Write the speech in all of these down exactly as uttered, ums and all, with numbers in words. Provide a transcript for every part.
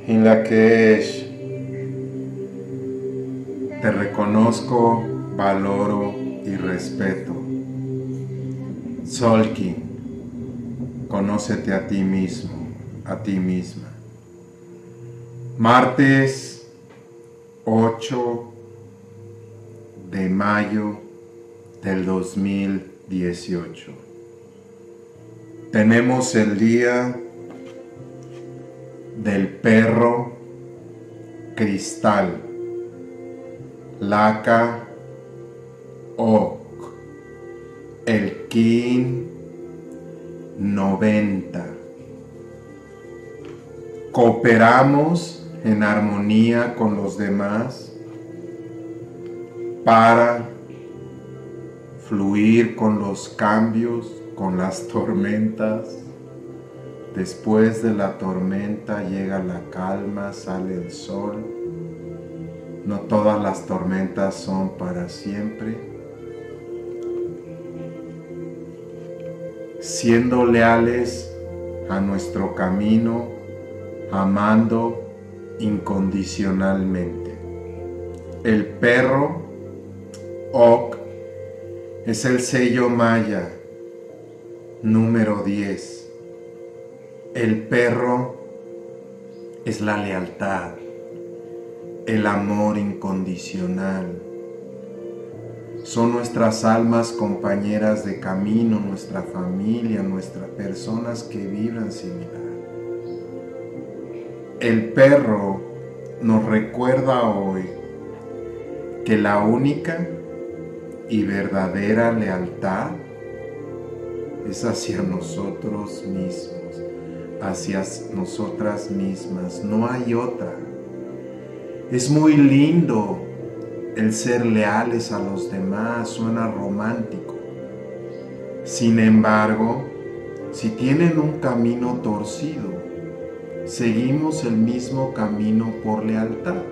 En la que te reconozco, valoro y respeto. Tzolk'in, conócete a ti mismo, a ti misma. Martes ocho de mayo del dos mil dieciocho. Tenemos el día del perro cristal, Laka Ok, el Kin noventa. Cooperamos en armonía con los demás para fluir con los cambios, con las tormentas. Después de la tormenta llega la calma, sale el sol. No todas las tormentas son para siempre. Siendo leales a nuestro camino, amando incondicionalmente. El perro Ok es el sello maya número diez. El perro es la lealtad, el amor incondicional. Son nuestras almas compañeras de camino, nuestra familia, nuestras personas que vibran similar. El perro nos recuerda hoy que la única y verdadera lealtad es hacia nosotros mismos, hacia nosotras mismas, no hay otra. Es muy lindo el ser leales a los demás, suena romántico. Sin embargo, si tienen un camino torcido, seguimos el mismo camino por lealtad.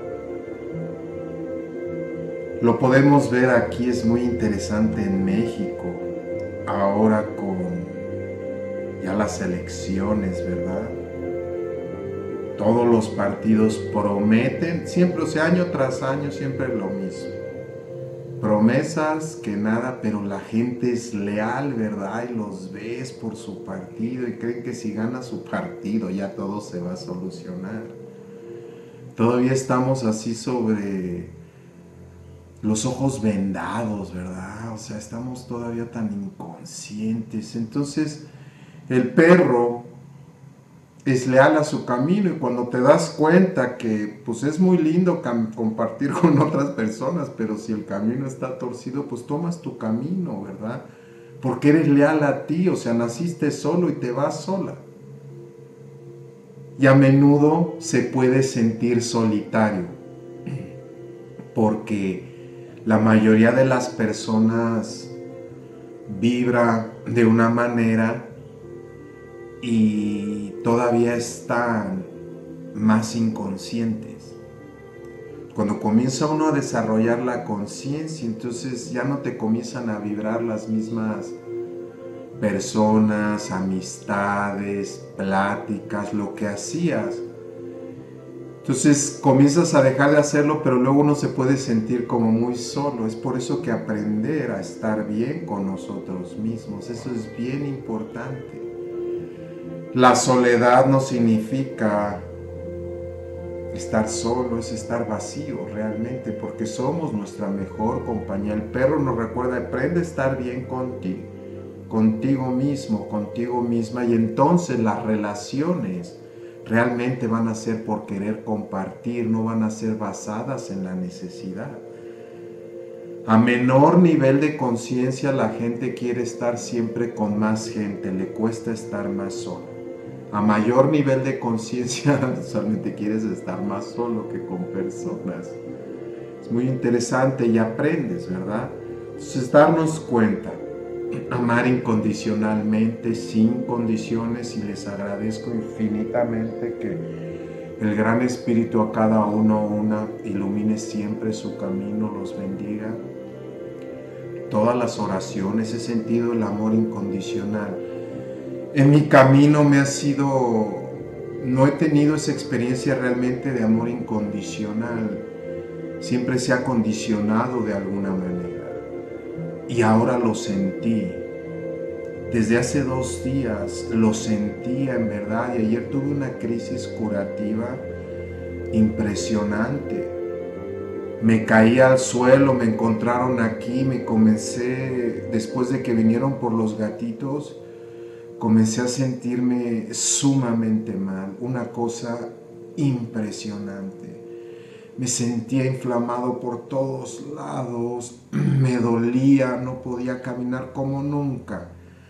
Lo podemos ver aquí, es muy interesante en México, ahora con ya las elecciones, ¿verdad? Todos los partidos prometen, siempre, o sea, año tras año, siempre lo mismo. Promesas que nada, pero la gente es leal, ¿verdad? Y los ves por su partido y creen que si gana su partido ya todo se va a solucionar. Todavía estamos así sobre los ojos vendados, ¿verdad? O sea, estamos todavía tan inconscientes. Entonces, el perro es leal a su camino y cuando te das cuenta que pues es muy lindo compartir con otras personas, pero si el camino está torcido, pues tomas tu camino, ¿verdad? Porque eres leal a ti, o sea, naciste solo y te vas sola. Y a menudo se puede sentir solitario, porque la mayoría de las personas vibra de una manera y todavía están más inconscientes. Cuando comienza uno a desarrollar la conciencia, entonces ya no te comienzan a vibrar las mismas personas, amistades, pláticas, lo que hacías. Entonces comienzas a dejar de hacerlo, pero luego uno se puede sentir como muy solo. Es por eso que aprender a estar bien con nosotros mismos, eso es bien importante. La soledad no significa estar solo, es estar vacío realmente, porque somos nuestra mejor compañía. El perro nos recuerda, aprende a estar bien contigo, contigo mismo, contigo misma, y entonces las relaciones realmente van a ser por querer compartir, no van a ser basadas en la necesidad. A menor nivel de conciencia, la gente quiere estar siempre con más gente, le cuesta estar más solo. A mayor nivel de conciencia, solamente quieres estar más solo que con personas. Es muy interesante y aprendes, ¿verdad? Entonces, darnos cuenta, amar incondicionalmente, sin condiciones, y les agradezco infinitamente que el Gran Espíritu a cada uno una ilumine siempre su camino, los bendiga. Todas las oraciones, he sentido el amor incondicional. En mi camino me ha sido no he tenido esa experiencia realmente de amor incondicional. Siempre se ha condicionado de alguna manera. Y ahora lo sentí. Desde hace dos días lo sentía en verdad. Y ayer tuve una crisis curativa impresionante. Me caí al suelo, me encontraron aquí, me comencé, después de que vinieron por los gatitos, comencé a sentirme sumamente mal, una cosa impresionante. Me sentía inflamado por todos lados, me dolía, no podía caminar como nunca.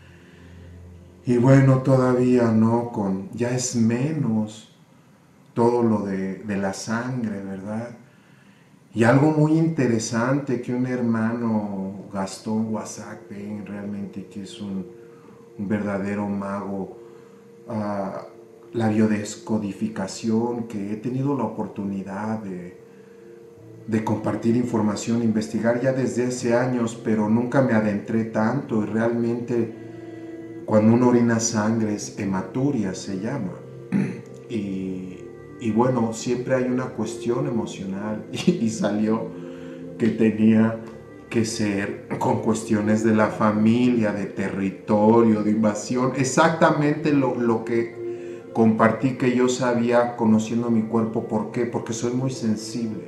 Y bueno, todavía no, con, ya es menos todo lo de, de la sangre, ¿verdad? Y algo muy interesante que un hermano, Gastón Wasac-Pen, realmente que es un, un verdadero mago, uh, la biodescodificación, que he tenido la oportunidad de, de compartir información, investigar ya desde hace años, pero nunca me adentré tanto. Y realmente cuando uno orina sangre es hematuria, se llama. Y, y bueno, siempre hay una cuestión emocional y, y salió que tenía que ser con cuestiones de la familia, de territorio, de invasión, exactamente lo, lo que compartí que yo sabía conociendo mi cuerpo. ¿Por qué? Porque soy muy sensible.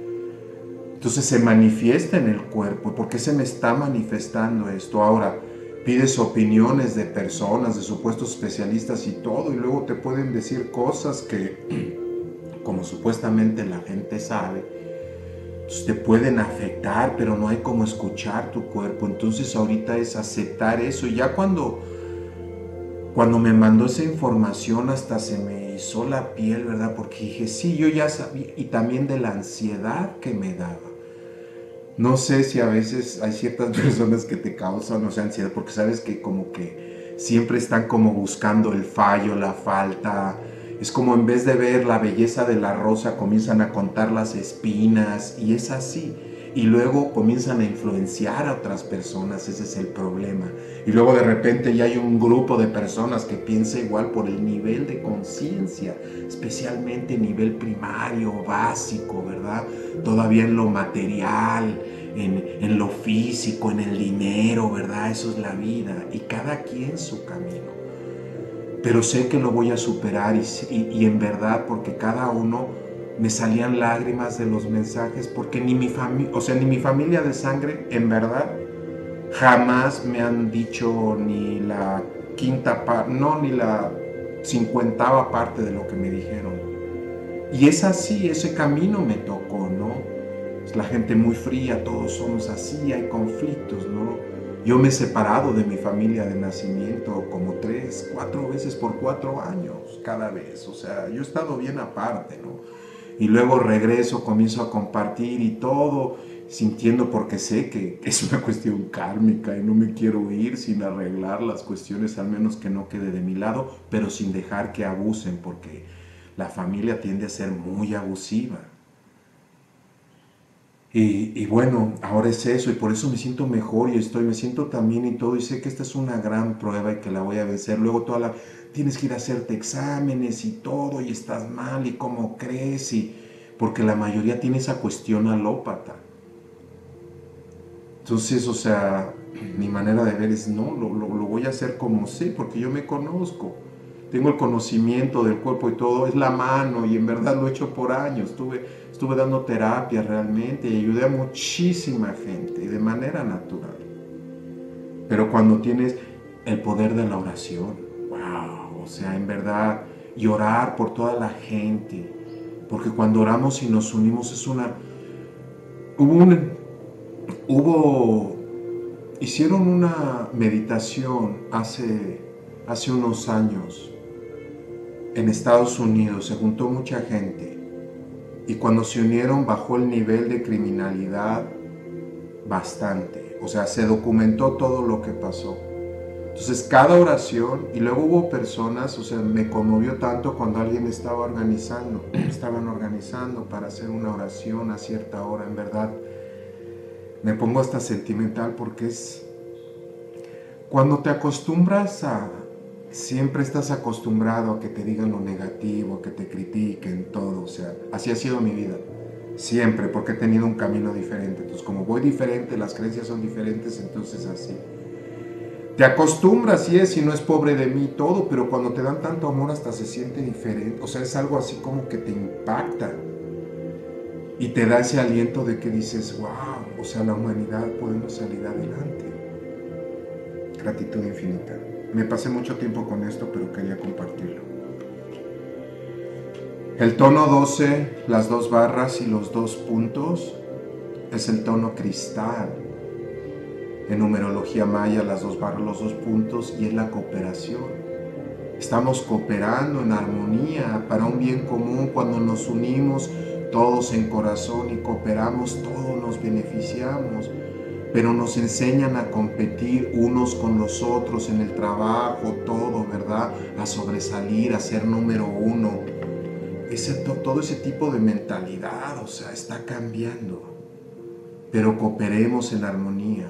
Entonces se manifiesta en el cuerpo. ¿Por qué se me está manifestando esto? Ahora, pides opiniones de personas, de supuestos especialistas y todo, y luego te pueden decir cosas que, como supuestamente la gente sabe, pues te pueden afectar, pero no hay como escuchar tu cuerpo. Entonces ahorita es aceptar eso. Y ya cuando, cuando me mandó esa información hasta se me hizo la piel, ¿verdad? Porque dije, sí, yo ya sabía. Y también de la ansiedad que me daba. No sé si a veces hay ciertas personas que te causan, o sea, ansiedad, porque sabes que como que siempre están como buscando el fallo, la falta. Es como en vez de ver la belleza de la rosa, comienzan a contar las espinas, y es así. Y luego comienzan a influenciar a otras personas, ese es el problema. Y luego de repente ya hay un grupo de personas que piensa igual por el nivel de conciencia, especialmente nivel primario, básico, ¿verdad? Todavía en lo material, en, en lo físico, en el dinero, ¿verdad? Eso es la vida. Y cada quien su camino. Pero sé que lo voy a superar y, y, y en verdad, porque cada uno me salían lágrimas de los mensajes, porque ni mi familia, o sea, ni mi familia de sangre, en verdad, jamás me han dicho ni la quinta parte, no, ni la cincuentava parte de lo que me dijeron. Y es así, ese camino me tocó, ¿no? Es la gente muy fría, todos somos así, hay conflictos, ¿no? Yo me he separado de mi familia de nacimiento como tres, cuatro veces por cuatro años, cada vez. O sea, yo he estado bien aparte, ¿no? Y luego regreso, comienzo a compartir y todo, sintiendo, porque sé que es una cuestión kármica y no me quiero ir sin arreglar las cuestiones, al menos que no quede de mi lado, pero sin dejar que abusen, porque la familia tiende a ser muy abusiva. Y, y bueno, ahora es eso, y por eso me siento mejor y estoy, me siento también y todo, y sé que esta es una gran prueba y que la voy a vencer. Luego toda la, tienes que ir a hacerte exámenes y todo, y estás mal, y cómo crees, y porque la mayoría tiene esa cuestión alópata. Entonces, o sea, mi manera de ver es no, lo, lo, lo voy a hacer como sé, porque yo me conozco. Tengo el conocimiento del cuerpo y todo, es la mano, y en verdad lo he hecho por años. Estuve, estuve dando terapia realmente y ayudé a muchísima gente de manera natural. Pero cuando tienes el poder de la oración, wow, o sea, en verdad, y orar por toda la gente, porque cuando oramos y nos unimos es una... Hubo un... Hubo... Hicieron una meditación hace, hace unos años en Estados Unidos, se juntó mucha gente y cuando se unieron bajó el nivel de criminalidad bastante, o sea, se documentó todo lo que pasó. Entonces cada oración, y luego hubo personas, o sea, me conmovió tanto cuando alguien estaba organizando, estaban organizando para hacer una oración a cierta hora, en verdad, me pongo hasta sentimental porque es cuando te acostumbras a siempre estás acostumbrado a que te digan lo negativo, a que te critiquen, todo, o sea, así ha sido mi vida, siempre, porque he tenido un camino diferente, entonces como voy diferente, las creencias son diferentes, entonces así. Te acostumbras, sí es, y no es pobre de mí todo, pero cuando te dan tanto amor hasta se siente diferente, o sea, es algo así como que te impacta y te da ese aliento de que dices, wow, o sea, la humanidad podemos salir adelante. Gratitud infinita. Me pasé mucho tiempo con esto, pero quería compartirlo. El tono doce, las dos barras y los dos puntos, es el tono cristal. En numerología maya, las dos barras, los dos puntos, y es la cooperación. Estamos cooperando en armonía para un bien común. Cuando nos unimos todos en corazón y cooperamos, todos nos beneficiamos. Pero nos enseñan a competir unos con los otros en el trabajo, todo, ¿verdad? A sobresalir, a ser número uno. Ese, todo ese tipo de mentalidad, o sea, está cambiando. Pero cooperemos en armonía.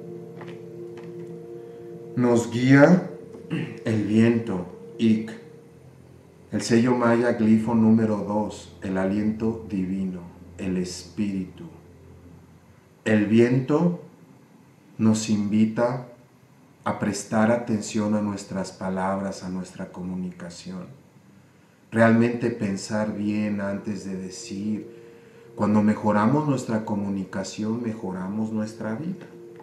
Nos guía el viento, Ik. El sello maya, glifo número dos, el aliento divino, el espíritu. El viento nos invita a prestar atención a nuestras palabras, a nuestra comunicación. Realmente pensar bien antes de decir. Cuando mejoramos nuestra comunicación, mejoramos nuestra vida.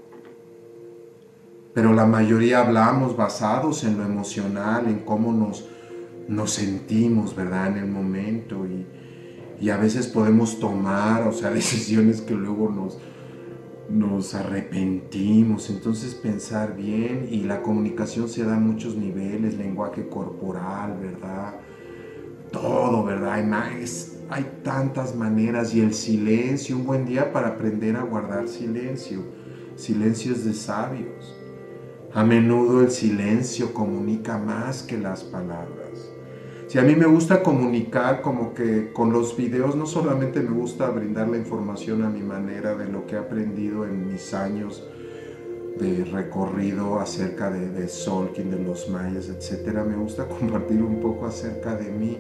Pero la mayoría hablamos basados en lo emocional, en cómo nos, nos sentimos, ¿verdad? En el momento. Y, y a veces podemos tomar, o sea, decisiones que luego nos... nos arrepentimos. Entonces pensar bien, y la comunicación se da a muchos niveles, lenguaje corporal, ¿verdad? Todo, ¿verdad? Hay, más, hay tantas maneras, y el silencio, un buen día para aprender a guardar silencio. Silencio es de sabios. A menudo el silencio comunica más que las palabras. Si a mí me gusta comunicar, como que con los videos no solamente me gusta brindar la información a mi manera de lo que he aprendido en mis años de recorrido acerca de, de Tzolk'in, de los mayas, etcétera. Me gusta compartir un poco acerca de mí,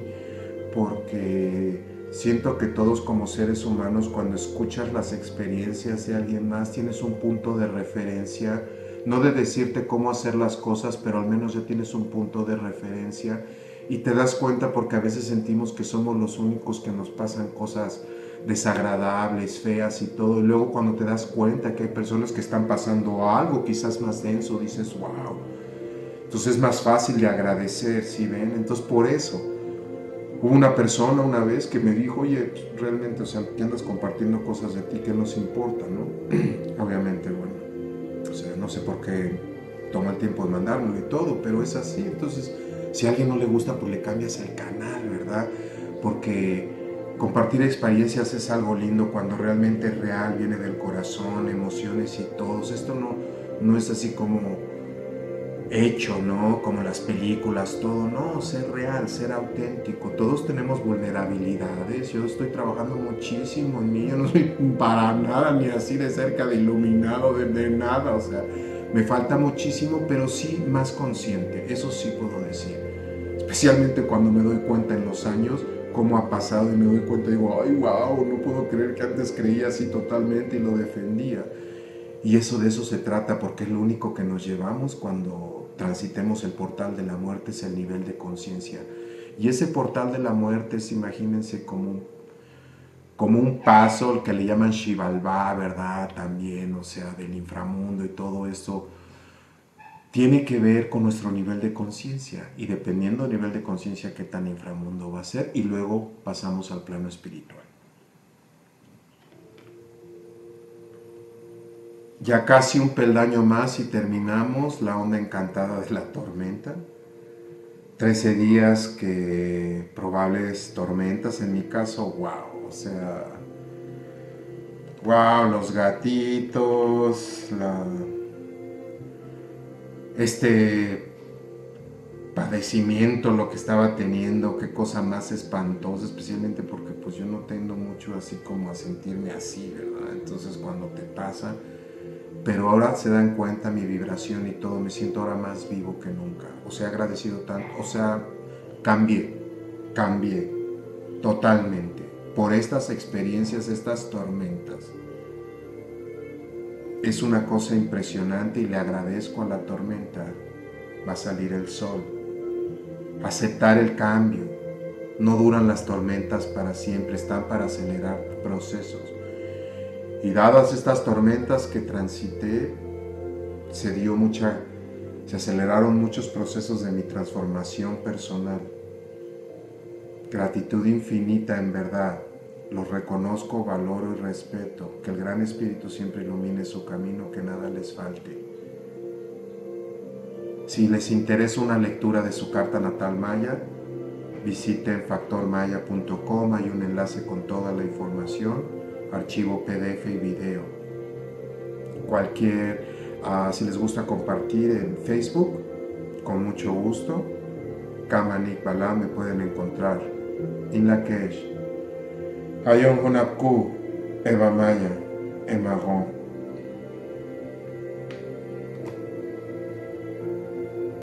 porque siento que todos como seres humanos, cuando escuchas las experiencias de alguien más, tienes un punto de referencia, no de decirte cómo hacer las cosas, pero al menos ya tienes un punto de referencia. Y te das cuenta, porque a veces sentimos que somos los únicos que nos pasan cosas desagradables, feas y todo. Y luego cuando te das cuenta que hay personas que están pasando algo quizás más denso, dices, wow. Entonces es más fácil de agradecer, ¿sí ven? Entonces por eso, hubo una persona una vez que me dijo, oye, pues, realmente, o sea, que andas compartiendo cosas de ti que nos importan, ¿no? Obviamente, bueno, o sea, no sé por qué toma el tiempo de mandármelo y todo, pero es así. Entonces, si a alguien no le gusta, pues le cambias el canal, ¿verdad? Porque compartir experiencias es algo lindo cuando realmente es real, viene del corazón, emociones y todo. Esto no, no es así como hecho, ¿no? Como las películas, todo. No, ser real, ser auténtico. Todos tenemos vulnerabilidades. Yo estoy trabajando muchísimo en mí. Yo no soy para nada ni así de cerca de iluminado, de, de nada. O sea, me falta muchísimo, pero sí más consciente. Eso sí puedo decir. Especialmente cuando me doy cuenta en los años cómo ha pasado, y me doy cuenta y digo, ay, wow, no puedo creer que antes creía así totalmente y lo defendía. Y eso, de eso se trata, porque es lo único que nos llevamos cuando transitemos el portal de la muerte, es el nivel de conciencia. Y ese portal de la muerte es, imagínense, como un, como un paso, el que le llaman Xibalbá, ¿verdad? También, o sea, del inframundo y todo eso. Tiene que ver con nuestro nivel de conciencia, y dependiendo del nivel de conciencia, qué tan inframundo va a ser, y luego pasamos al plano espiritual. Ya casi un peldaño más y terminamos la onda encantada de la tormenta. trece días que probables tormentas, en mi caso, wow, o sea, wow, los gatitos, la... este padecimiento, lo que estaba teniendo, qué cosa más espantosa, especialmente porque pues yo no tendo mucho así como a sentirme así, ¿verdad? Entonces cuando te pasa, pero ahora se dan cuenta mi vibración y todo, me siento ahora más vivo que nunca. O sea, agradecido tanto, o sea, cambié, cambié totalmente por estas experiencias, estas tormentas. Es una cosa impresionante y le agradezco a la tormenta. Va a salir el sol. Aceptar el cambio. No duran las tormentas para siempre, están para acelerar procesos. Y dadas estas tormentas que transité, se dio mucha, se aceleraron muchos procesos de mi transformación personal. Gratitud infinita, en verdad. Los reconozco, valoro y respeto. Que el Gran Espíritu siempre ilumine su camino, que nada les falte. Si les interesa una lectura de su carta natal maya, visiten factor maya punto com, hay un enlace con toda la información, archivo P D F y video. Cualquier, uh, si les gusta compartir en Facebook, con mucho gusto. Kamanik Bala me pueden encontrar. Inlakesh. Hayon Hunapku, Eva Maya, Emagon.